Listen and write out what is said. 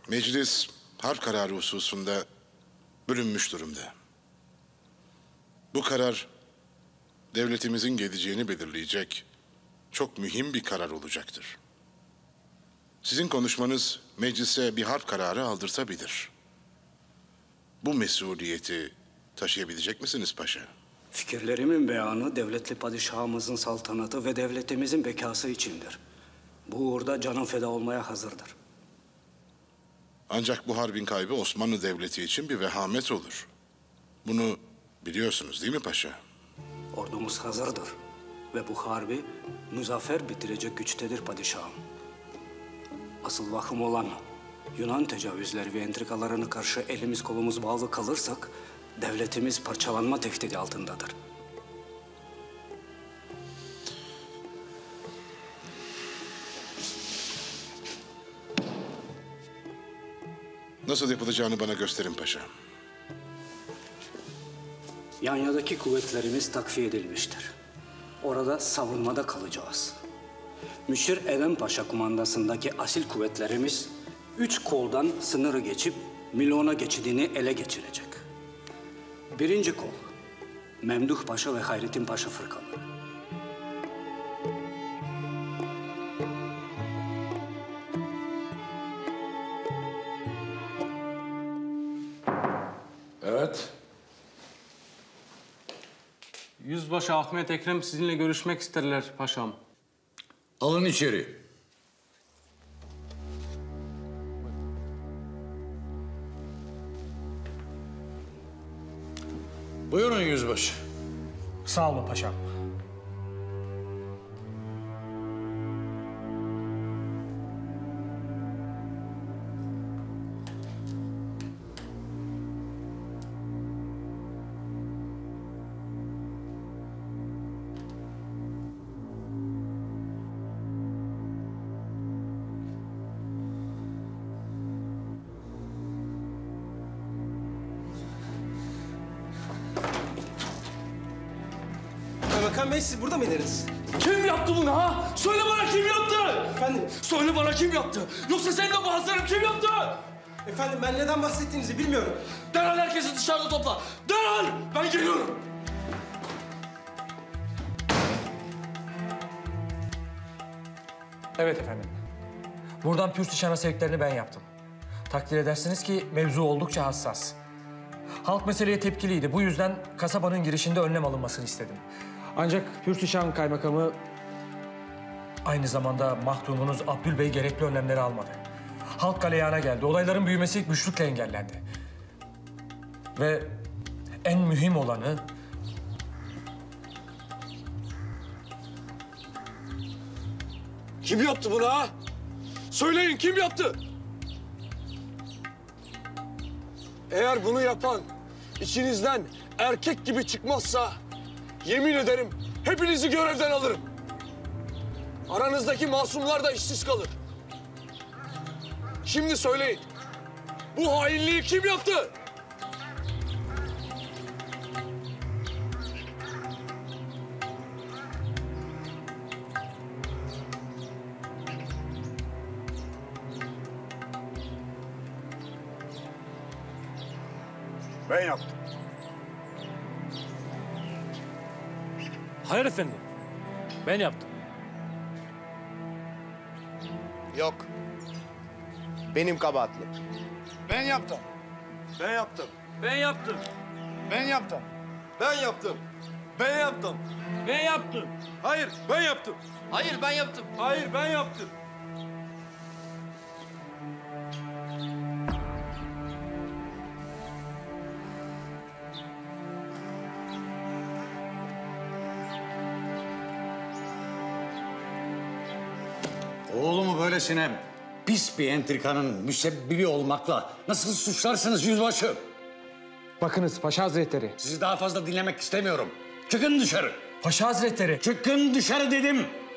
Meclis harp kararı hususunda bölünmüş durumda. Bu karar devletimizin geleceğini belirleyecek çok mühim bir karar olacaktır. Sizin konuşmanız meclise bir harp kararı aldırtabilir. Bu mesuliyeti taşıyabilecek misiniz paşa? Fikirlerimin beyanı devletli padişahımızın saltanatı ve devletimizin bekası içindir. Bu uğurda canım feda olmaya hazırdır. Ancak bu harbin kaybı Osmanlı Devleti için bir vehamet olur. Bunu biliyorsunuz değil mi paşa? Ordumuz hazırdır ve bu harbi muzaffer bitirecek güçtedir padişahım. Asıl vahim olan Yunan tecavüzleri ve entrikalarına karşı elimiz kolumuz bağlı kalırsak devletimiz parçalanma tehdidi altındadır. Nasıl yapılacağını bana gösterin paşa. Yanya'daki kuvvetlerimiz takviye edilmiştir. Orada savunmada kalacağız. Müşir Edem Paşa kumandasındaki asil kuvvetlerimiz 3 koldan sınırı geçip Milona geçidini ele geçirecek. Birinci kol, Memduh Paşa ve Hayrettin Paşa fırkaları. Evet. Yüzbaşı Ahmet Ekrem sizinle görüşmek isterler paşam. Alın içeri. Buyurun yüzbaşı. Sağ olun paşam. Bakan Bey, siz burada mıydınız? Kim yaptı bunu ha? Söyle bana kim yaptı? Efendim? Söyle bana kim yaptı? Yoksa sen de bazılarım kim yaptı? Efendim, ben neden bahsettiğinizi bilmiyorum. Derhal herkesi dışarıda topla. Derhal! Ben geliyorum. Evet efendim. Buradan Pürstişan'a sevklerini ben yaptım. Takdir edersiniz ki mevzu oldukça hassas. Halk meseleye tepkiliydi. Bu yüzden kasabanın girişinde önlem alınmasını istedim. Ancak Pürstişan kaymakamı aynı zamanda mahdumunuz Abdülbey gerekli önlemleri almadı. Halk galeyana geldi. Olayların büyümesi güçlükle engellendi. Ve en mühim olanı Kim yaptı bunu ha? Söyleyin kim yaptı? Eğer bunu yapan içinizden erkek gibi çıkmazsa yemin ederim hepinizi görevden alırım. Aranızdaki masumlar da işsiz kalır. Şimdi söyleyin. Bu hainliği kim yaptı? Ben yaptım. Hayır efendim. Ben yaptım. Yok. Benim kabahatli. Ben yaptım. Ben yaptım. Ben yaptım. Ben yaptım. Ben yaptım. Ben yaptım. Ben yaptım. Hayır ben yaptım. Hayır ben yaptım. Hayır ben yaptım. Oğlumu böylesine pis bir entrikanın müsebbibi olmakla nasıl suçlarsınız yüzbaşı? bakınız Paşa Hazretleri. Sizi daha fazla dinlemek istemiyorum. Çıkın dışarı. Paşa Hazretleri. Çıkın dışarı dedim.